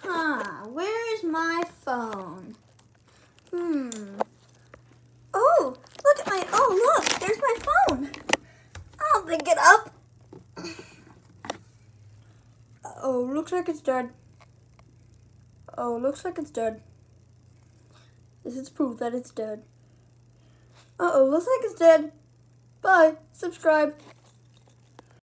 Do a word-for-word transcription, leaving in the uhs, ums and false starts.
Huh, where is my phone? Hmm. Oh, look at my, oh look, there's my phone. I'll pick it up. Oh, looks like it's dead. Oh, looks like it's dead. This is proof that it's dead. Uh-oh, looks like it's dead. Bye. Subscribe.